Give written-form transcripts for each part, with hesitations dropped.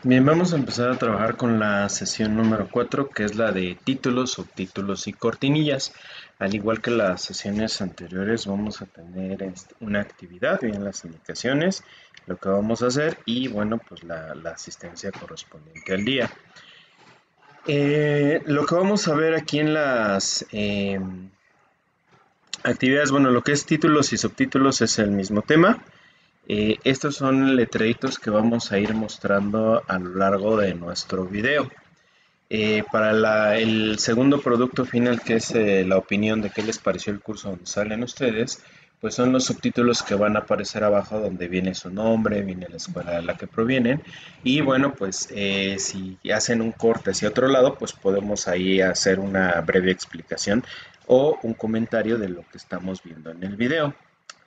Bien, vamos a empezar a trabajar con la sesión número 4, que es la de títulos, subtítulos y cortinillas. Al igual que las sesiones anteriores, vamos a tener una actividad, bien las indicaciones, lo que vamos a hacer y bueno, pues la asistencia correspondiente al día. Lo que vamos a ver aquí en las actividades, bueno, lo que es títulos y subtítulos es el mismo tema. Estos son letreritos que vamos a ir mostrando a lo largo de nuestro video. Para el segundo producto final, que es la opinión de qué les pareció el curso donde salen ustedes, pues son los subtítulos que van a aparecer abajo donde viene su nombre, viene la escuela de la que provienen. Y bueno, pues si hacen un corte hacia otro lado, pues podemos ahí hacer una breve explicación o un comentario de lo que estamos viendo en el video.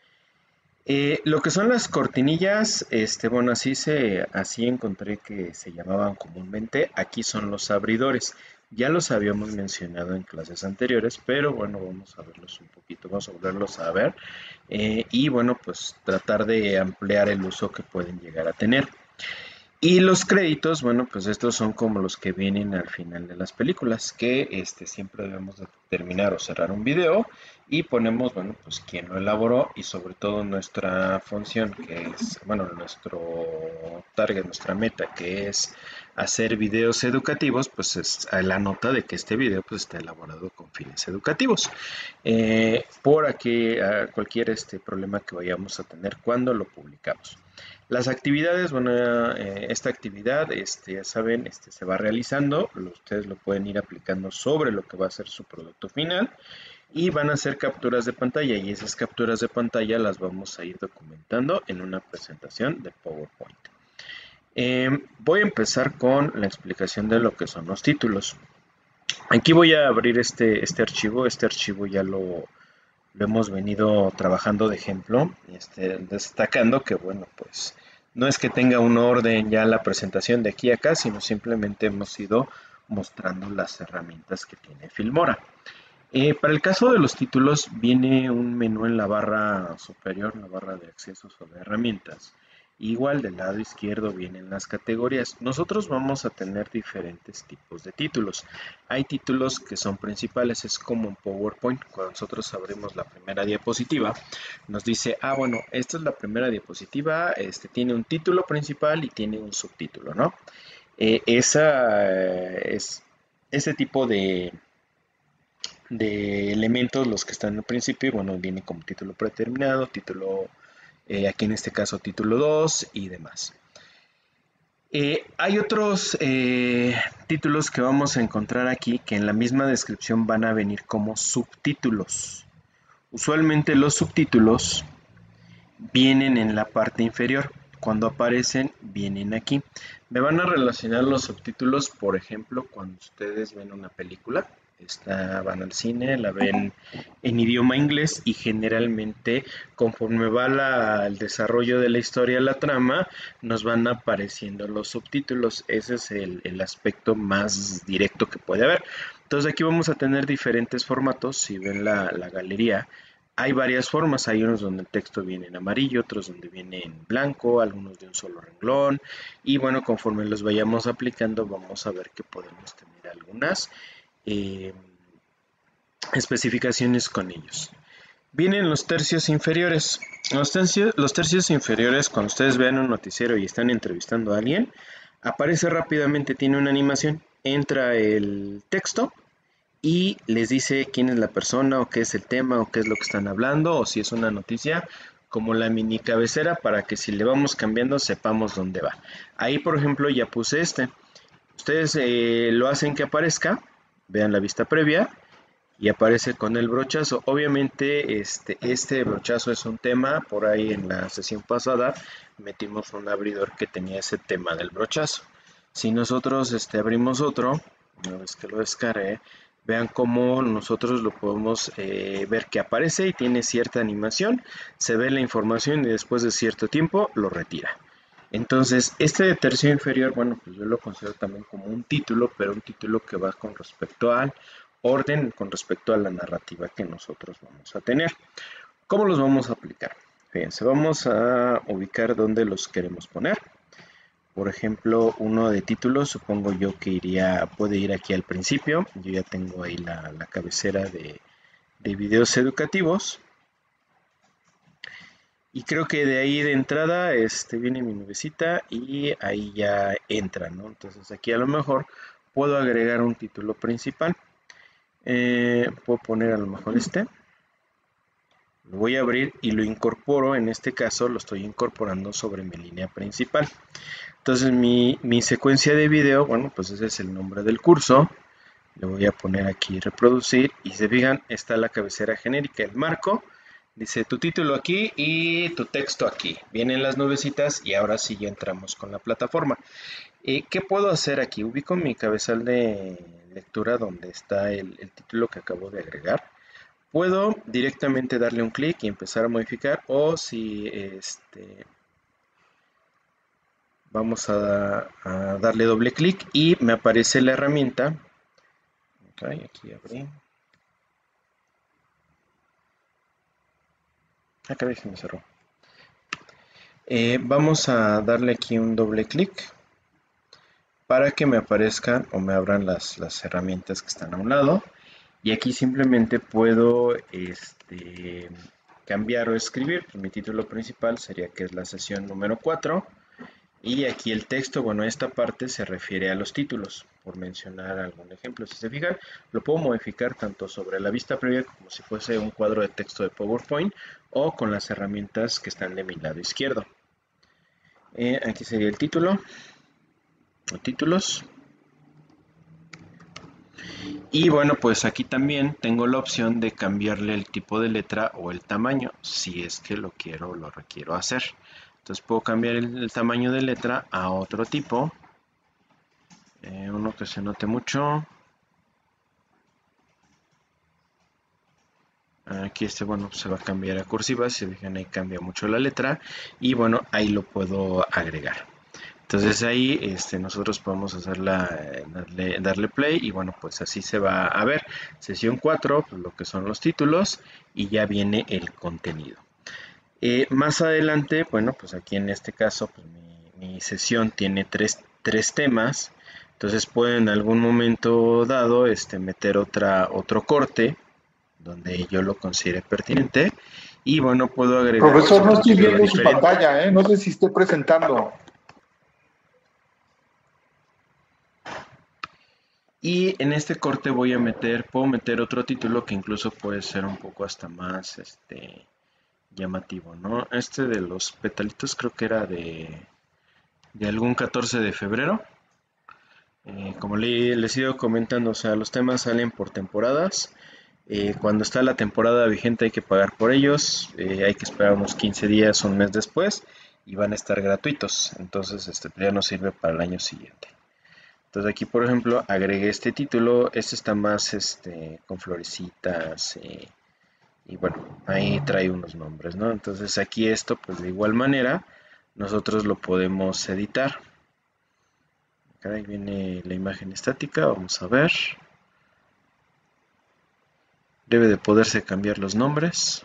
Lo que son las cortinillas, bueno, así encontré que se llamaban comúnmente. Aquí son los abridores. Ya los habíamos mencionado en clases anteriores, pero bueno, vamos a verlos un poquito, vamos a volverlos a ver. Y bueno, pues tratar de ampliar el uso que pueden llegar a tener. Y los créditos, bueno, pues estos son como los que vienen al final de las películas, que siempre debemos de terminar o cerrar un video y ponemos, bueno, pues quién lo elaboró y sobre todo nuestra función, que es, bueno, nuestro target, nuestra meta, que es hacer videos educativos, pues es la nota de que este video pues está elaborado con fines educativos. Por aquí, cualquier problema que vayamos a tener cuando lo publicamos. Las actividades, bueno, esta actividad, ya saben, se va realizando, ustedes lo pueden ir aplicando sobre lo que va a ser su producto final y van a hacer capturas de pantalla y esas capturas de pantalla las vamos a ir documentando en una presentación de PowerPoint. Voy a empezar con la explicación de lo que son los títulos. Aquí voy a abrir este archivo ya lo hemos venido trabajando de ejemplo, destacando que, bueno, pues no es que tenga un orden ya la presentación de aquí a acá, sino simplemente hemos ido mostrando las herramientas que tiene Filmora. Para el caso de los títulos, viene un menú en la barra superior, la barra de accesos o de herramientas. Igual del lado izquierdo vienen las categorías. Nosotros vamos a tener diferentes tipos de títulos. Hay títulos que son principales, es como en PowerPoint. Cuando nosotros abrimos la primera diapositiva, nos dice, bueno, esta es la primera diapositiva, tiene un título principal y tiene un subtítulo, ¿no? Ese tipo de elementos, los que están al principio, y bueno, viene como título predeterminado, título, aquí en este caso título 2 y demás. Hay otros títulos que vamos a encontrar aquí que en la misma descripción van a venir como subtítulos. Usualmente los subtítulos vienen en la parte inferior. Cuando aparecen, vienen aquí. Me van a relacionar los subtítulos, por ejemplo, cuando ustedes ven una película. Van al cine, la ven en idioma inglés y generalmente conforme va el desarrollo de la historia, la trama, nos van apareciendo los subtítulos. Ese es el aspecto más directo que puede haber. Entonces aquí vamos a tener diferentes formatos. Si ven la galería, hay varias formas, hay unos donde el texto viene en amarillo, otros donde viene en blanco, algunos de un solo renglón. Y bueno, conforme los vayamos aplicando, vamos a ver que podemos tener algunas eh, especificaciones con ellos. Vienen los tercios inferiores. Los tercios inferiores, cuando ustedes vean un noticiero y están entrevistando a alguien, aparece rápidamente, tiene una animación, entra el texto y les dice quién es la persona o qué es el tema o qué es lo que están hablando o si es una noticia, como la mini cabecera para que si le vamos cambiando sepamos dónde va. Ahí, por ejemplo, ya puse Ustedes lo hacen que aparezca, vean la vista previa y aparece con el brochazo. Obviamente este brochazo es un tema, por ahí en la sesión pasada metimos un abridor que tenía ese tema del brochazo. Si nosotros abrimos otro, una vez que lo descargue, vean cómo nosotros lo podemos ver que aparece y tiene cierta animación, se ve la información y después de cierto tiempo lo retira. Entonces, este de tercio inferior, bueno, pues yo lo considero también como un título, pero un título que va con respecto al orden, con respecto a la narrativa que nosotros vamos a tener. ¿Cómo los vamos a aplicar? Fíjense, vamos a ubicar dónde los queremos poner. Por ejemplo, uno de títulos, supongo yo que puede ir aquí al principio. Yo ya tengo ahí la cabecera de videos educativos. Y creo que de ahí de entrada viene mi nubecita y ahí ya entra, ¿no? Entonces aquí a lo mejor puedo agregar un título principal. Puedo poner a lo mejor lo voy a abrir y lo incorporo, en este caso lo estoy incorporando sobre mi línea principal. Entonces mi secuencia de video, bueno, pues ese es el nombre del curso. Le voy a poner aquí reproducir y se fijan, está la cabecera genérica, el marco. Dice tu título aquí y tu texto aquí. Vienen las nubecitas y ahora sí ya entramos con la plataforma. ¿Qué puedo hacer aquí? Ubico mi cabezal de lectura donde está el título que acabo de agregar. Puedo directamente darle un clic y empezar a modificar, o si vamos a darle doble clic y me aparece la herramienta. Okay, aquí abrí. Acá se me cerró. Vamos a darle aquí un doble clic para que me aparezcan o me abran las herramientas que están a un lado. Y aquí simplemente puedo cambiar o escribir. Pues mi título principal sería que es la sesión número 4. Y aquí el texto, bueno, esta parte se refiere a los títulos, por mencionar algún ejemplo. Si se fijan, lo puedo modificar tanto sobre la vista previa como si fuese un cuadro de texto de PowerPoint o con las herramientas que están de mi lado izquierdo. Aquí sería el título o títulos. Y bueno, pues aquí también tengo la opción de cambiarle el tipo de letra o el tamaño, si es que lo requiero hacer. Entonces puedo cambiar el tamaño de letra a otro tipo, uno que se note mucho. Aquí bueno, se va a cambiar a cursiva, si se fijan ahí cambia mucho la letra y bueno, ahí lo puedo agregar. Entonces ahí nosotros podemos darle play y bueno, pues así se va a ver. Sesión 4, pues lo que son los títulos y ya viene el contenido. Más adelante, bueno, pues aquí en este caso, pues mi sesión tiene tres temas. Entonces puedo en algún momento dado meter otro corte donde yo lo considere pertinente. Y bueno, puedo agregar Profesor, no otro estoy título viendo su diferente. pantalla, ¿eh? No sé si esté presentando. Y en este corte puedo meter otro título que incluso puede ser un poco hasta más llamativo, ¿no? Este de los petalitos creo que era de algún 14 de febrero. Como les he ido comentando, o sea, los temas salen por temporadas. Cuando está la temporada vigente hay que pagar por ellos, hay que esperar unos 15 días, un mes después y van a estar gratuitos. Entonces ya nos sirve para el año siguiente. Entonces aquí por ejemplo agregué este título, este está más con florecitas y bueno, ahí trae unos nombres, ¿no? Entonces aquí esto pues de igual manera nosotros lo podemos editar. Acá ahí viene la imagen estática, vamos a ver. Debe de poderse cambiar los nombres.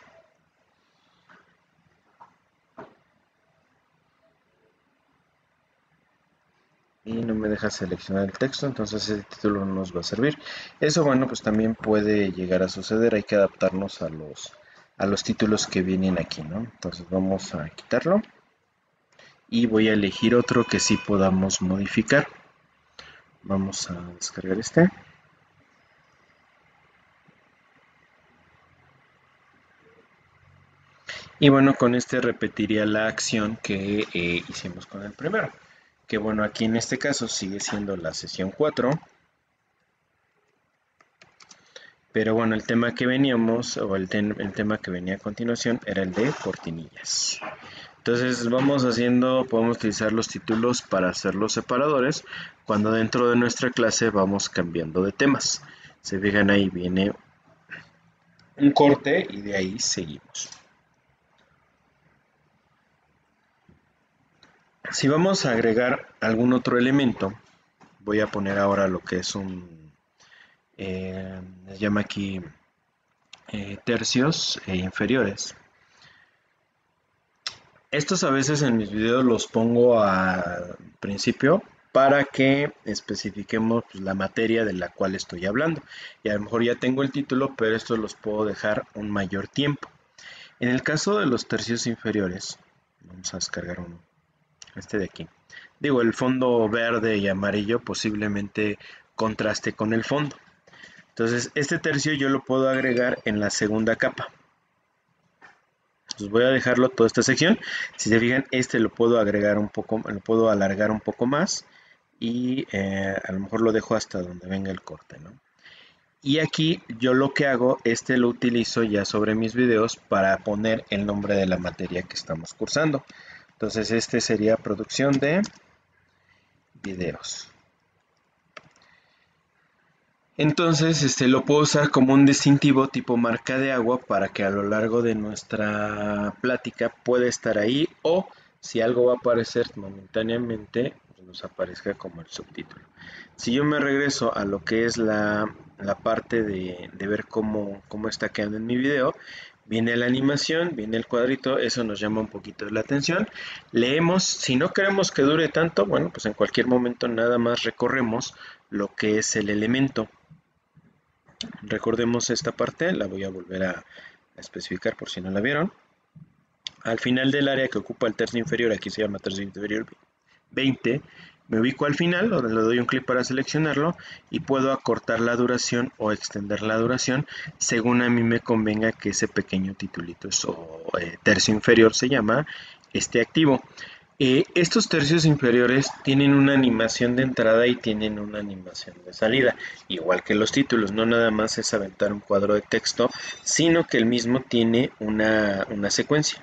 Y no me deja seleccionar el texto, entonces ese título no nos va a servir. Eso, bueno, pues también puede llegar a suceder, hay que adaptarnos a los títulos que vienen aquí, ¿no? Entonces vamos a quitarlo y voy a elegir otro que sí podamos modificar. Vamos a descargar este. Y bueno, con este repetiría la acción que hicimos con el primero. Que bueno, aquí en este caso sigue siendo la sesión 4. Pero bueno, el tema que veníamos, o el tema que venía a continuación, era el de cortinillas. Entonces podemos utilizar los títulos para hacer los separadores, cuando dentro de nuestra clase vamos cambiando de temas. Se fijan ahí viene un corte y de ahí seguimos. Si vamos a agregar algún otro elemento, voy a poner ahora lo que es les llama aquí tercios inferiores. Estos a veces en mis videos los pongo al principio para que especifiquemos pues, la materia de la cual estoy hablando. Y a lo mejor ya tengo el título, pero estos los puedo dejar un mayor tiempo. En el caso de los tercios inferiores, vamos a descargar uno, este de aquí. Digo, el fondo verde y amarillo posiblemente contraste con el fondo. Entonces, este tercio yo lo puedo agregar en la segunda capa. Entonces voy a dejarlo toda esta sección. Si se fijan, este lo puedo agregar un poco, lo puedo alargar un poco más y a lo mejor lo dejo hasta donde venga el corte, ¿no? Y aquí yo lo que hago, este lo utilizo ya sobre mis videos para poner el nombre de la materia que estamos cursando. Entonces este sería producción de videos. Entonces lo puedo usar como un distintivo tipo marca de agua para que a lo largo de nuestra plática pueda estar ahí, o si algo va a aparecer momentáneamente, pues nos aparezca como el subtítulo. Si yo me regreso a lo que es la parte de ver cómo está quedando en mi video, viene la animación, viene el cuadrito, eso nos llama un poquito la atención. Leemos, si no queremos que dure tanto, bueno, pues en cualquier momento nada más recorremos lo que es el elemento. Recordemos esta parte, la voy a volver a especificar por si no la vieron. Al final del área que ocupa el tercio inferior, aquí se llama tercio inferior 20, me ubico al final, donde le doy un clic para seleccionarlo y puedo acortar la duración o extender la duración según a mí me convenga que ese pequeño titulito o tercio inferior se llama esté activo. Estos tercios inferiores tienen una animación de entrada y tienen una animación de salida, igual que los títulos, no nada más es aventar un cuadro de texto, sino que el mismo tiene una secuencia.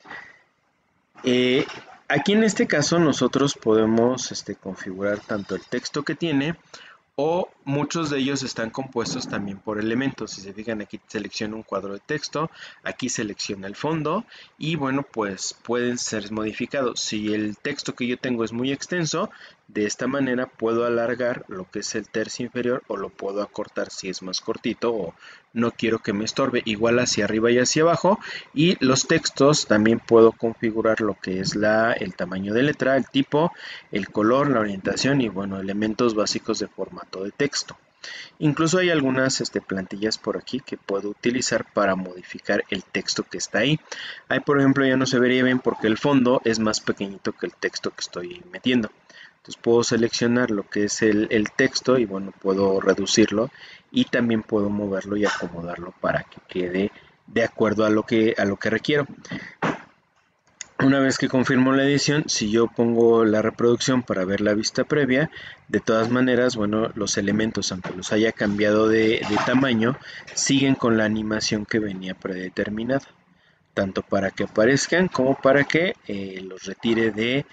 Aquí en este caso nosotros podemos configurar tanto el texto que tiene, o muchos de ellos están compuestos también por elementos. Si se fijan, aquí selecciona un cuadro de texto, aquí selecciona el fondo y bueno, pues pueden ser modificados. Si el texto que yo tengo es muy extenso, de esta manera puedo alargar lo que es el tercio inferior o lo puedo acortar si es más cortito o no quiero que me estorbe, igual hacia arriba y hacia abajo. Y los textos también puedo configurar lo que es el tamaño de letra, el tipo, el color, la orientación y bueno, elementos básicos de formato de texto. Incluso hay algunas plantillas por aquí que puedo utilizar para modificar el texto que está ahí. Ahí por ejemplo ya no se vería bien porque el fondo es más pequeñito que el texto que estoy metiendo. Entonces puedo seleccionar lo que es el texto y bueno, puedo reducirlo y también puedo moverlo y acomodarlo para que quede de acuerdo a lo que requiero. Una vez que confirmo la edición, si yo pongo la reproducción para ver la vista previa, de todas maneras, bueno, los elementos, aunque los haya cambiado de tamaño, siguen con la animación que venía predeterminada, tanto para que aparezcan como para que los retire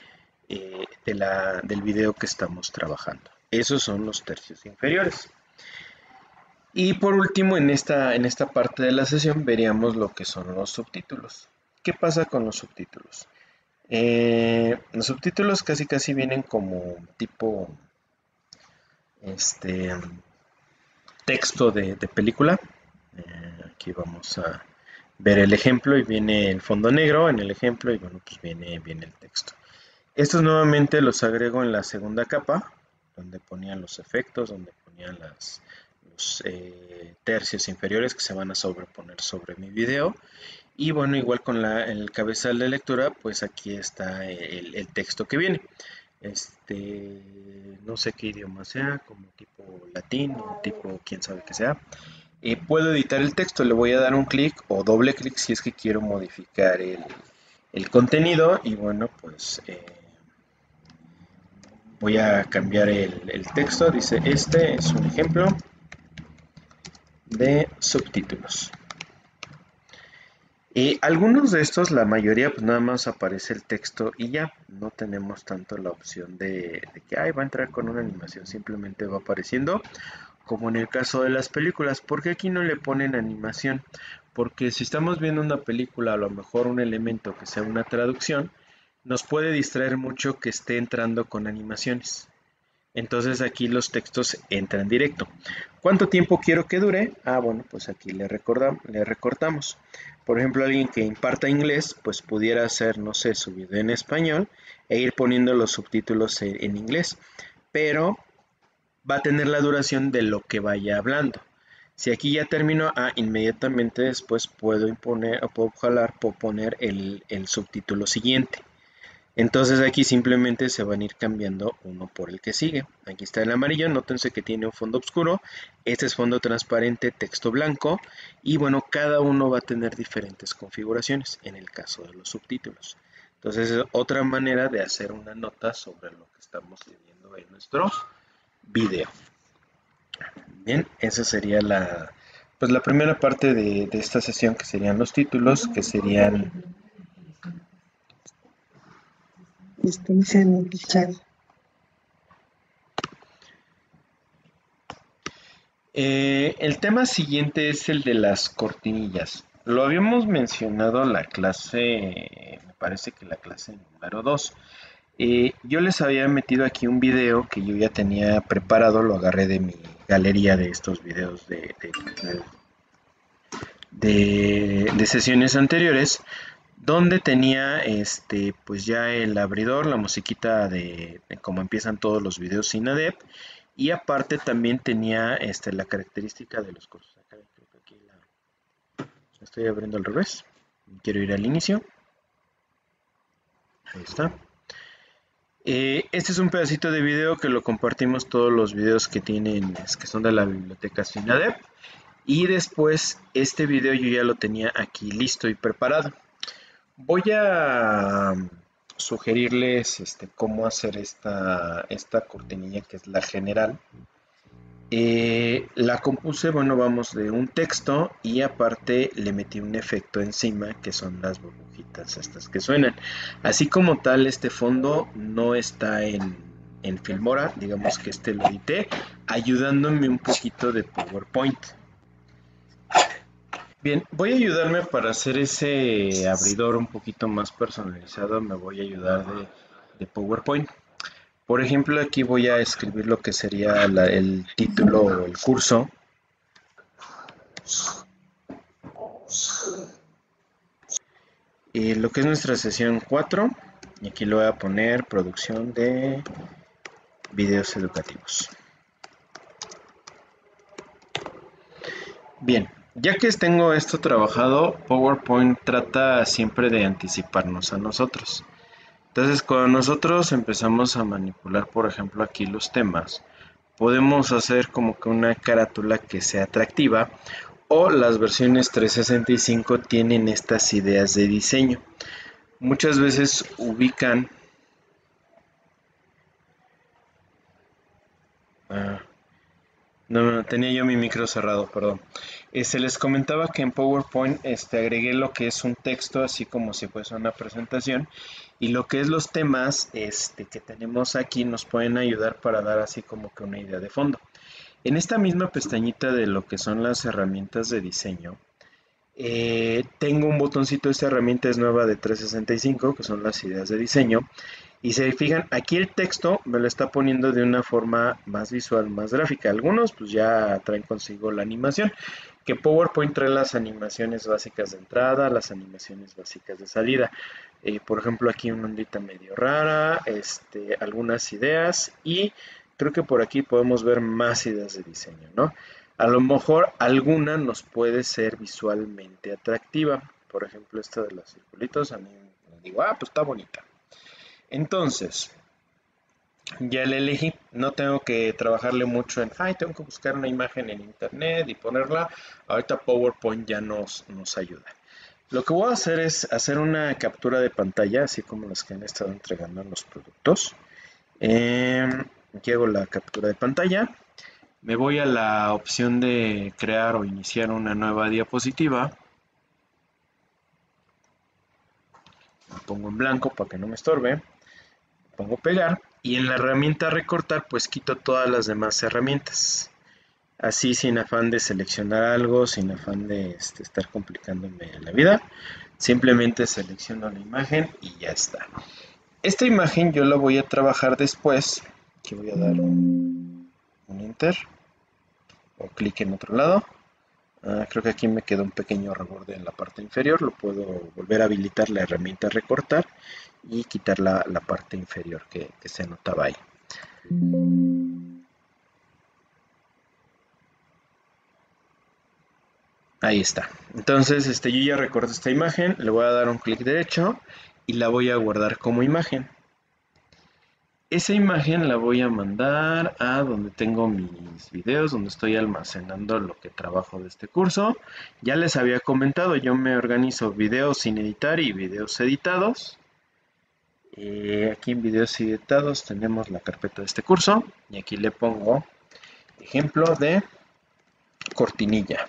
del video que estamos trabajando. Esos son los tercios inferiores. Y por último, en esta parte de la sesión veríamos lo que son los subtítulos. ¿Qué pasa con los subtítulos? Los subtítulos casi vienen como tipo texto de película. Aquí vamos a ver el ejemplo y viene el fondo negro en el ejemplo y bueno, pues viene el texto. Estos nuevamente los agrego en la segunda capa, donde ponían los efectos, donde ponían los tercios inferiores que se van a sobreponer sobre mi video. Y bueno, igual con el cabezal de lectura, pues aquí está el texto que viene. No sé qué idioma sea, como tipo latín o tipo quién sabe qué sea. Puedo editar el texto, le voy a dar un clic o doble clic si es que quiero modificar el contenido. Y bueno, pues voy a cambiar el texto. Dice, este es un ejemplo de subtítulos. Algunos de estos, la mayoría, pues nada más aparece el texto y ya, no tenemos tanto la opción de que va a entrar con una animación, simplemente va apareciendo, como en el caso de las películas. ¿Por qué aquí no le ponen animación? Porque si estamos viendo una película, a lo mejor un elemento que sea una traducción, nos puede distraer mucho que esté entrando con animaciones. Entonces aquí los textos entran directo. ¿Cuánto tiempo quiero que dure? Bueno, pues aquí le recortamos. Por ejemplo, alguien que imparta inglés, pues pudiera hacer, no sé, su video en español e ir poniendo los subtítulos en inglés, pero va a tener la duración de lo que vaya hablando. Si aquí ya terminó, inmediatamente después puedo imponer, o puedo poner el subtítulo siguiente. Entonces aquí simplemente se van a ir cambiando uno por el que sigue. Aquí está el amarillo, nótense que tiene un fondo oscuro, este es fondo transparente, texto blanco, y bueno, cada uno va a tener diferentes configuraciones en el caso de los subtítulos. Entonces es otra manera de hacer una nota sobre lo que estamos viendo en nuestro video. Bien, esa sería la primera parte de esta sesión, que serían los títulos, que serían... el tema siguiente es el de las cortinillas. Lo habíamos mencionado la clase, me parece que la clase número 2. Yo les había metido aquí un video que yo ya tenía preparado, lo agarré de mi galería de estos videos de sesiones anteriores, donde tenía pues ya el abridor, la musiquita de cómo empiezan todos los videos sin ADEP, y aparte también tenía la característica de los cursos. Acá creo que aquí la estoy abriendo al revés, quiero ir al inicio, ahí está. Este es un pedacito de video que lo compartimos todos los videos que tienen, que son de la biblioteca SINADEP, y después este video yo ya lo tenía aquí listo y preparado. Voy a sugerirles cómo hacer esta cortinilla, que es la general. La compuse, bueno, vamos de un texto y aparte le metí un efecto encima, que son las burbujitas estas que suenan. Así como tal, este fondo no está en Filmora, digamos que lo edité ayudándome un poquito de PowerPoint. Bien, voy a ayudarme para hacer ese abridor un poquito más personalizado, me voy a ayudar de PowerPoint. Por ejemplo, aquí voy a escribir lo que sería el título o el curso. Lo que es nuestra sesión 4. Y aquí le voy a poner producción de videos educativos. Bien, ya que tengo esto trabajado, PowerPoint trata siempre de anticiparnos a nosotros. Entonces, cuando nosotros empezamos a manipular, por ejemplo, aquí los temas, podemos hacer como que una carátula que sea atractiva, o las versiones 365 tienen estas ideas de diseño. Muchas veces ubican... No, tenía yo mi micro cerrado, perdón. Se les comentaba que en PowerPoint agregué lo que es un texto, así como si fuese una presentación, y lo que es los temas que tenemos aquí nos pueden ayudar para dar así como que una idea de fondo. En esta misma pestañita de lo que son las herramientas de diseño, tengo un botoncito. Esta herramienta es nueva de 365, que son las ideas de diseño. Y se fijan, aquí el texto me lo está poniendo de una forma más visual, más gráfica. Algunos pues ya traen consigo la animación, que PowerPoint trae las animaciones básicas de entrada, las animaciones básicas de salida. Por ejemplo, aquí una ondita medio rara, algunas ideas, y creo que por aquí podemos ver más ideas de diseño, ¿no? A lo mejor alguna nos puede ser visualmente atractiva. Por ejemplo, esta de los circulitos, a mí me digo, pues está bonita. Entonces, ya le elegí, no tengo que trabajarle mucho en, tengo que buscar una imagen en internet y ponerla. Ahorita PowerPoint ya nos ayuda. Lo que voy a hacer es hacer una captura de pantalla, así como las que han estado entregando en los productos. Aquí hago la captura de pantalla. Me voy a la opción de crear o iniciar una nueva diapositiva. La pongo en blanco para que no me estorbe. Pongo pegar, y en la herramienta recortar pues quito todas las demás herramientas, así sin afán de seleccionar algo, sin afán de estar complicándome la vida. Simplemente selecciono la imagen y ya está. Esta imagen yo la voy a trabajar después, que voy a dar un enter. o clic en otro lado. Creo que aquí me quedó un pequeño reborde en la parte inferior. Lo puedo volver a habilitar la herramienta recortar y quitar la parte inferior que se notaba ahí. Ahí está. Entonces, yo ya recorté esta imagen, le voy a dar un clic derecho y la voy a guardar como imagen. Esa imagen la voy a mandar a donde tengo mis videos, donde estoy almacenando lo que trabajo de este curso. Ya les había comentado, yo me organizo videos sin editar y videos editados. Aquí en videos editados tenemos la carpeta de este curso y aquí le pongo ejemplo de cortinilla.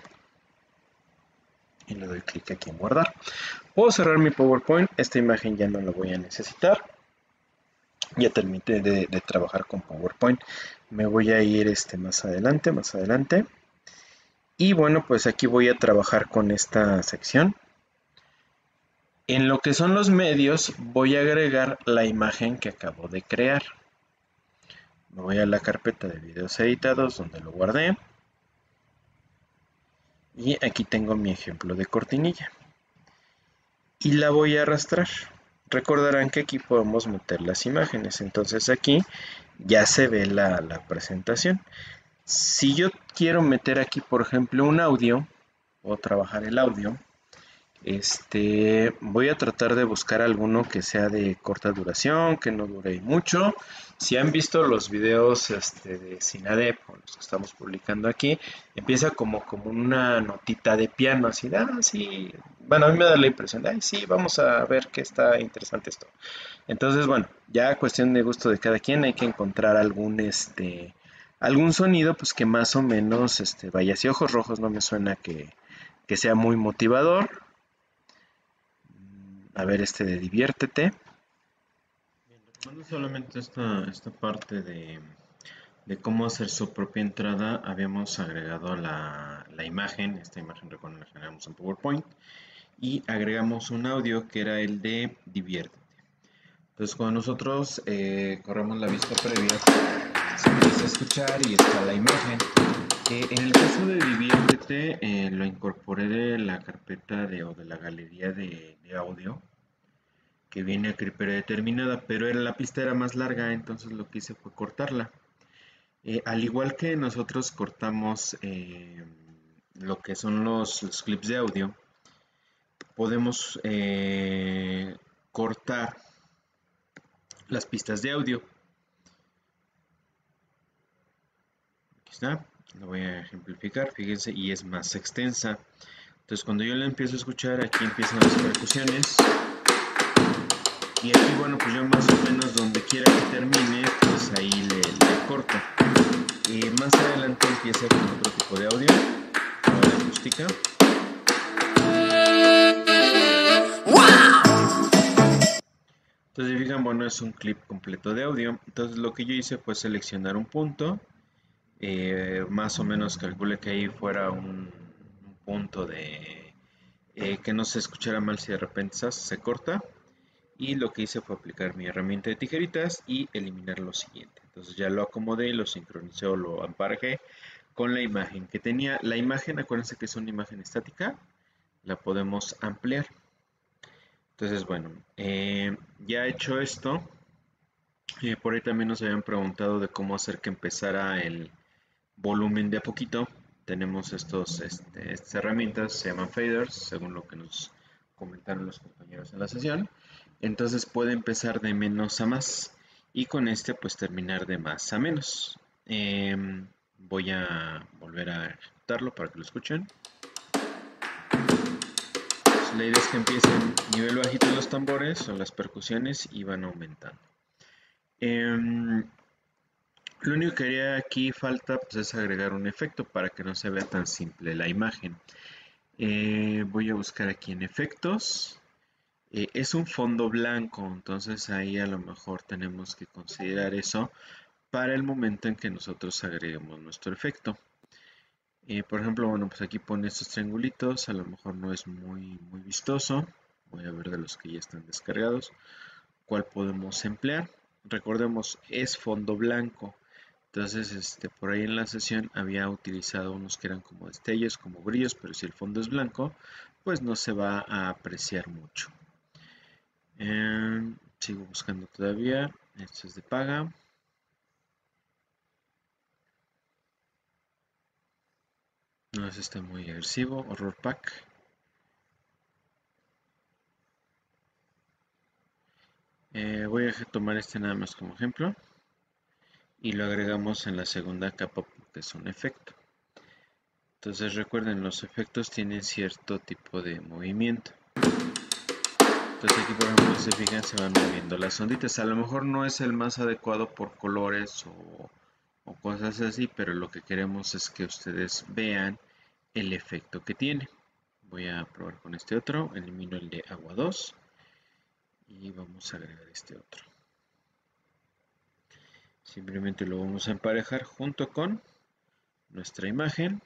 Y le doy clic aquí en guardar. Puedo cerrar mi PowerPoint, esta imagen ya no la voy a necesitar. Ya terminé de trabajar con PowerPoint. Me voy a ir más adelante. Y bueno, pues aquí voy a trabajar con esta sección. En lo que son los medios, voy a agregar la imagen que acabo de crear. Me voy a la carpeta de videos editados donde lo guardé. Y aquí tengo mi ejemplo de cortinilla. Y la voy a arrastrar. Recordarán que aquí podemos meter las imágenes. Entonces aquí ya se ve la presentación. Si yo quiero meter aquí, por ejemplo, un audio, o trabajar el audio, voy a tratar de buscar alguno que sea de corta duración, que no dure mucho. Si han visto los videos de Cinadep, los que estamos publicando aquí, empieza como una notita de piano, así de, sí, bueno, a mí me da la impresión de, sí, vamos a ver qué está interesante esto. Entonces, bueno, ya cuestión de gusto de cada quien, hay que encontrar algún sonido, pues que más o menos, vaya, si ojos rojos no me suena que sea muy motivador. A ver, de diviértete. Bien, retomando solamente esta parte de cómo hacer su propia entrada, habíamos agregado la imagen. Esta imagen, recuerden, la generamos en PowerPoint. Y agregamos un audio que era el de diviértete. Entonces, cuando nosotros corremos la vista previa, se empieza a escuchar y está la imagen. En el caso de diviértete, lo incorporé de la carpeta o de la galería de audio que viene aquí predeterminada, pero la pista era más larga, entonces lo que hice fue cortarla. Al igual que nosotros cortamos lo que son los clips de audio, podemos cortar las pistas de audio. Aquí está, lo voy a ejemplificar, fíjense, y es más extensa. Entonces cuando yo la empiezo a escuchar, aquí empiezan las percusiones. Y aquí, bueno, pues yo más o menos donde quiera que termine, pues ahí le corto. Más adelante empieza con otro tipo de audio, ahora acústica. Entonces, fijan, bueno, es un clip completo de audio. Entonces, lo que yo hice fue seleccionar un punto. Más o menos calculé que ahí fuera un punto de que no se escuchara mal si de repente se corta. Y lo que hice fue aplicar mi herramienta de tijeritas y eliminar lo siguiente. Entonces ya lo acomodé, lo sincronicé o lo emparejé con la imagen que tenía. La imagen, acuérdense que es una imagen estática, la podemos ampliar. Entonces, bueno, ya hecho esto, por ahí también nos habían preguntado de cómo hacer que empezara el volumen de a poquito. Tenemos estas herramientas, se llaman faders, según lo que nos comentaron los compañeros en la sesión. Entonces puede empezar de menos a más y con pues terminar de más a menos. Voy a volver a ejecutarlo para que lo escuchen. Pues la idea es que empiecen nivel bajito los tambores o las percusiones y van aumentando. Lo único que haría aquí falta pues, es agregar un efecto para que no se vea tan simple la imagen. Voy a buscar aquí en efectos. Es un fondo blanco, entonces ahí a lo mejor tenemos que considerar eso para el momento en que nosotros agreguemos nuestro efecto. Por ejemplo, bueno, pues aquí pone estos triangulitos, a lo mejor no es muy vistoso. Voy a ver de los que ya están descargados cuál podemos emplear. Recordemos, es fondo blanco, Entonces, por ahí en la sesión había utilizado unos que eran como destellos, como brillos, pero si el fondo es blanco, pues no se va a apreciar mucho. Sigo buscando todavía. Esto es de paga. No, es está muy agresivo. Horror Pack. Voy a tomar este nada más como ejemplo. Y lo agregamos en la segunda capa porque es un efecto. Entonces recuerden, los efectos tienen cierto tipo de movimiento. Entonces aquí por ejemplo si se fijan se van moviendo las onditas. A lo mejor no es el más adecuado por colores o cosas así, pero lo que queremos es que ustedes vean el efecto que tiene. Voy a probar con este otro, elimino el de agua 2 y vamos a agregar este otro. Simplemente lo vamos a emparejar junto con nuestra imagen.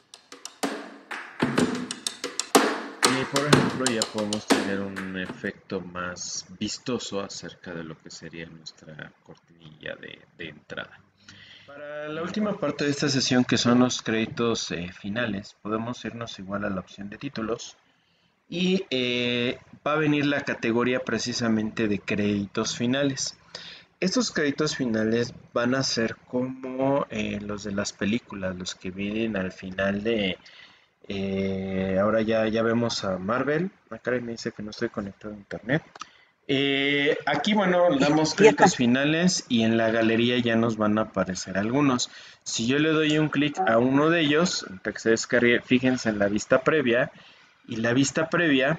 Y por ejemplo ya podemos tener un efecto más vistoso acerca de lo que sería nuestra cortinilla de entrada. Para la última parte de esta sesión, que son los créditos finales, podemos irnos igual a la opción de títulos y va a venir la categoría precisamente de créditos finales. Estos créditos finales van a ser como los de las películas, los que vienen al final de... ahora ya vemos a Marvel. Acá me dice que no estoy conectado a internet. Aquí, bueno, damos créditos finales y en la galería ya nos van a aparecer algunos. Si yo le doy un clic a uno de ellos, para que se descargue, fíjense en la vista previa. Y la vista previa,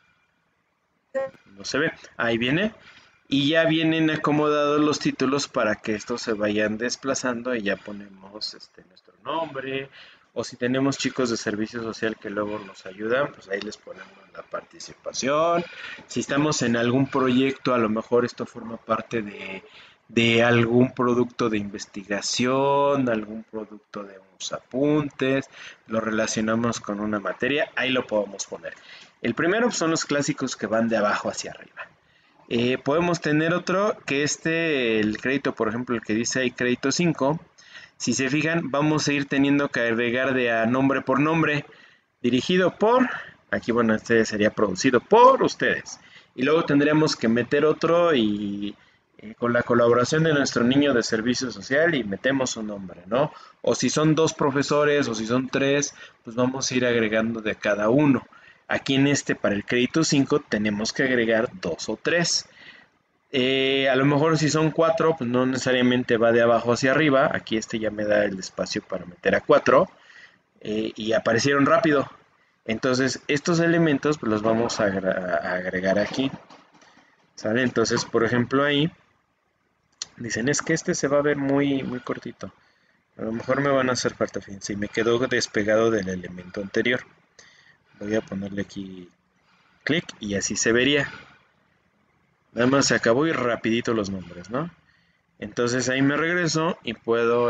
no se ve, ahí viene. Y ya vienen acomodados los títulos para que estos se vayan desplazando y ya ponemos nuestro nombre. O si tenemos chicos de servicio social que luego nos ayudan, pues ahí les ponemos la participación. Si estamos en algún proyecto, a lo mejor esto forma parte de algún producto de investigación, algún producto de unos apuntes, lo relacionamos con una materia, ahí lo podemos poner. El primero son los clásicos que van de abajo hacia arriba. Podemos tener otro que el crédito, por ejemplo, el que dice ahí crédito 5. Si se fijan, vamos a ir teniendo que agregar de a nombre por nombre, dirigido por, aquí bueno, este sería producido por ustedes. Y luego tendríamos que meter otro y con la colaboración de nuestro niño de servicio social y metemos su nombre, ¿no? O si son 2 profesores o si son 3, pues vamos a ir agregando de cada uno. Aquí en para el crédito 5 tenemos que agregar 2 o 3. A lo mejor si son 4, pues no necesariamente va de abajo hacia arriba. Aquí ya me da el espacio para meter a 4. Y aparecieron rápido. Entonces estos elementos pues los vamos a agregar aquí. ¿Sale? Entonces por ejemplo ahí dicen es que se va a ver muy, muy cortito. A lo mejor me van a hacer falta, fíjense, y me quedó despegado del elemento anterior. Voy a ponerle aquí clic y así se vería. Nada más se acabó y rapidito los nombres, ¿no? Entonces ahí me regreso y puedo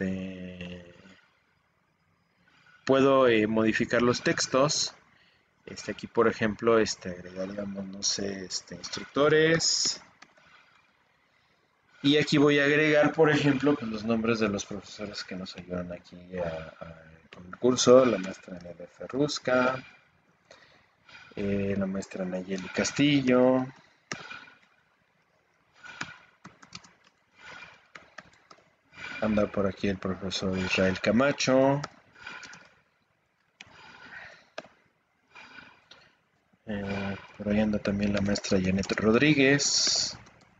modificar los textos. Aquí por ejemplo agregar, digamos, no sé, instructores. Y aquí voy a agregar, por ejemplo, pues, los nombres de los profesores que nos ayudan aquí con el curso. La maestra Nelia Ferrusca, la maestra Nayeli Castillo, anda por aquí el profesor Israel Camacho, por ahí anda también la maestra Janet Rodríguez,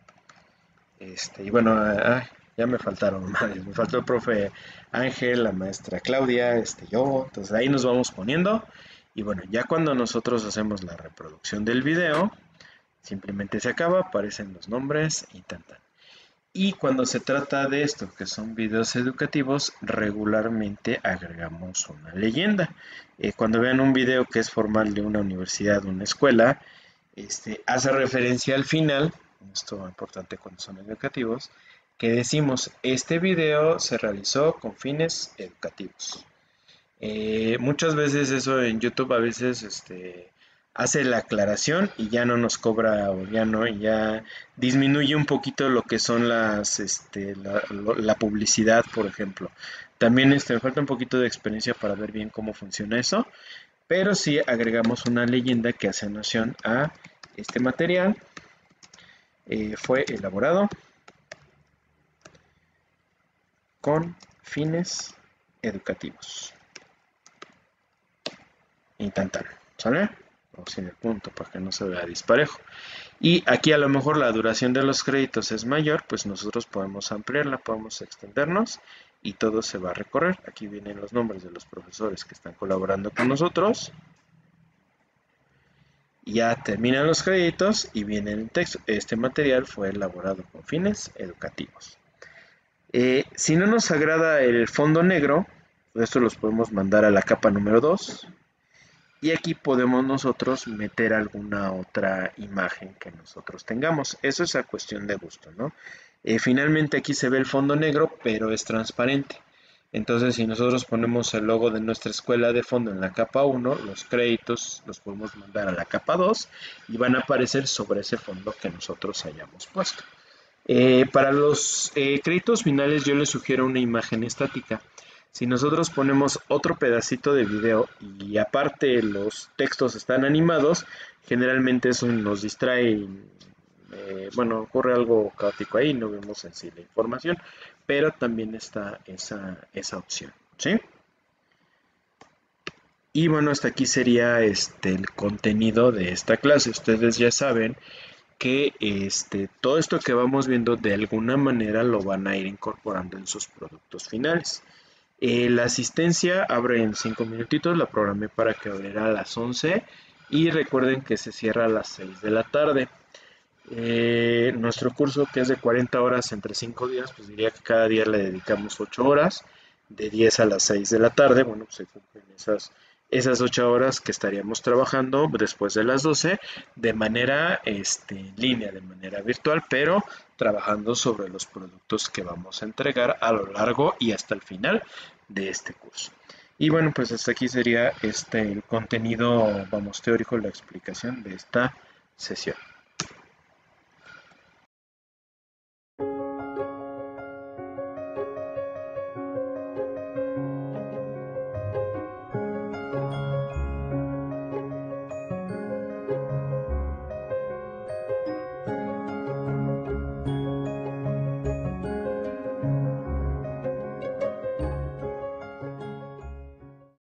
y bueno, ya me faltaron, me faltó el profe Ángel, la maestra Claudia, yo, entonces ahí nos vamos poniendo. Y bueno, ya cuando nosotros hacemos la reproducción del video, simplemente se acaba, aparecen los nombres y tan. Y cuando se trata de esto, que son videos educativos, regularmente agregamos una leyenda. Cuando vean un video que es formal de una universidad o una escuela, hace referencia al final, esto es importante cuando son educativos, que decimos, este video se realizó con fines educativos. Muchas veces eso en YouTube a veces hace la aclaración y ya no nos cobra o ya disminuye un poquito lo que son la publicidad, por ejemplo. También me falta un poquito de experiencia para ver bien cómo funciona eso, pero sí agregamos una leyenda que hace alusión a este material. Fue elaborado con fines educativos. Y tan, ¿sale? O sin el punto para que no se vea disparejo. Y aquí a lo mejor la duración de los créditos es mayor, pues nosotros podemos ampliarla, podemos extendernos y todo se va a recorrer. Aquí vienen los nombres de los profesores que están colaborando con nosotros. Ya terminan los créditos y viene el texto. Este material fue elaborado con fines educativos. Si no nos agrada el fondo negro, pues esto los podemos mandar a la capa número 2. Y aquí podemos nosotros meter alguna otra imagen que nosotros tengamos. Eso es a cuestión de gusto, ¿no? Finalmente aquí se ve el fondo negro, pero es transparente. Entonces, si nosotros ponemos el logo de nuestra escuela de fondo en la capa 1, los créditos los podemos mandar a la capa 2 y van a aparecer sobre ese fondo que nosotros hayamos puesto. Para los créditos finales yo les sugiero una imagen estática. Si nosotros ponemos otro pedacito de video y aparte los textos están animados, generalmente eso nos distrae, bueno, ocurre algo caótico ahí, no vemos en sí la información, pero también está esa opción, ¿sí? Y bueno, hasta aquí sería el contenido de esta clase. Ustedes ya saben que todo esto que vamos viendo de alguna manera lo van a ir incorporando en sus productos finales. La asistencia abre en 5 minutitos, la programé para que abriera a las 11 y recuerden que se cierra a las 6 de la tarde. Nuestro curso, que es de 40 horas entre 5 días, pues diría que cada día le dedicamos 8 horas, de 10 a las 6 de la tarde. Bueno, pues se cumplen esas 8 horas que estaríamos trabajando después de las 12 de manera en línea, de manera virtual, pero trabajando sobre los productos que vamos a entregar a lo largo y hasta el final de este curso. Y bueno, pues hasta aquí sería el contenido, vamos, teórico, la explicación de esta sesión.